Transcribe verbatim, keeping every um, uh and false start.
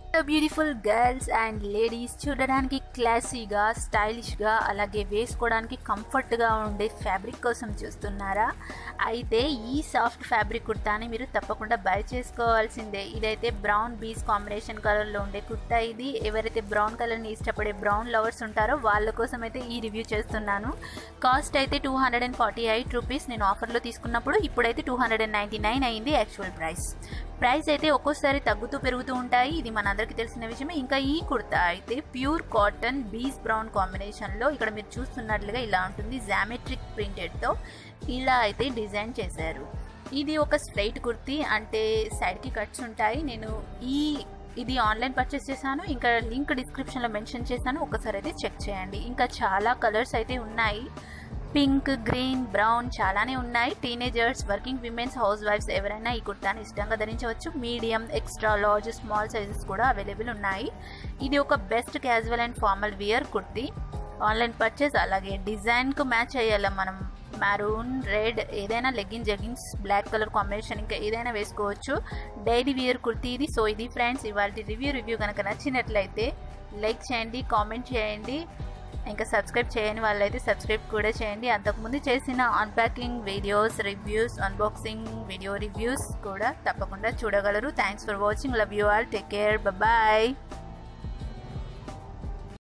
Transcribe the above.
Beautiful girls and ladies చూడడానికి క్లాసీగా స్టైలిష్గా అలాగే వేసుకోవడానికి కంఫర్ట్గా ఉండే ఫ్యాబ్రిక్ కోసం చూస్తున్నారా? అయితే ఈ సాఫ్ట్ ఫ్యాబ్రిక్ కుర్తాని మీరు తప్పకుండా బై చేసుకోవాల్సిందే. ఇదైతే బ్రౌన్ బీస్ కాంబినేషన్ కలర్లో ఉండే కుర్తా. ఇది ఎవరైతే బ్రౌన్ కలర్ని ఇష్టపడే బ్రౌన్ లవర్స్ ఉంటారో వాళ్ళ కోసం అయితే ఈ రివ్యూ చేస్తున్నాను. కాస్ట్ అయితే two hundred and forty eight rupees నేను ఆఫర్లో తీసుకున్నప్పుడు. ఇప్పుడైతే two hundred and ninety nine అయింది యాక్చువల్ ప్రైస్. ప్రైస్ అయితే ఒక్కోసారి తగ్గుతూ పెరుగుతూ ఉంటాయి, ఇది మనందరికీ తెలిసిన విషయమే. ఇంకా ఈ కుర్తా అయితే ప్యూర్ కాటన్ బీస్ బ్రౌన్ కాంబినేషన్లో ఇక్కడ మీరు చూస్తున్నట్లుగా ఇలా ఉంటుంది. జామెట్రిక్ ప్రింటెడ్తో ఇలా అయితే డిజైన్ చేశారు. ఇది ఒక స్ట్రైట్ కుర్తీ, అంటే సైడ్కి కట్స్ ఉంటాయి. నేను ఈ ఇది ఆన్లైన్ పర్చేస్ చేశాను, ఇంకా లింక్ డిస్క్రిప్షన్లో మెన్షన్ చేశాను, ఒకసారి అయితే చెక్ చేయండి. ఇంకా చాలా కలర్స్ అయితే ఉన్నాయి, పింక్, గ్రీన్, బ్రౌన్ చాలానే ఉన్నాయి. టీనేజర్స్, వర్కింగ్ విమెన్స్, హౌస్ వైఫ్స్ ఎవరైనా ఈ కుర్తాని ఇష్టంగా ధరించవచ్చు. Medium, extra large, small sizes కూడా అవైలబుల్ ఉన్నాయి. ఇది ఒక best casual and formal wear kurti. Online purchase అలాగే డిజైన్కు మ్యాచ్ అయ్యేలా మనం మెరూన్, రెడ్, ఏదైనా legging, jeggings, black colour combination ఇంకా ఏదైనా వేసుకోవచ్చు. డైలీ వియర్ కుర్తీ ఇది. సో ఇది ఫ్రెండ్స్ ఇవాళ రివ్యూ రివ్యూ కనుక నచ్చినట్లయితే లైక్ చేయండి, కామెంట్ చేయండి, ఇంకా సబ్స్క్రైబ్ చేయని వాళ్ళైతే సబ్స్క్రైబ్ కూడా చేయండి. అంతకుముందు చేసిన unpacking videos, reviews, unboxing video reviews కూడా తప్పకుండా చూడగలరు. Thanks for watching. Love you all. Take care. Bye.